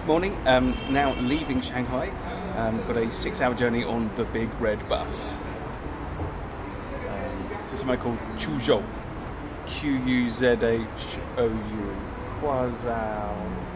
Morning. Now leaving Shanghai. Got a 6-hour journey on the big red bus to somewhere called Quzhou. Quuzhou. Quazao.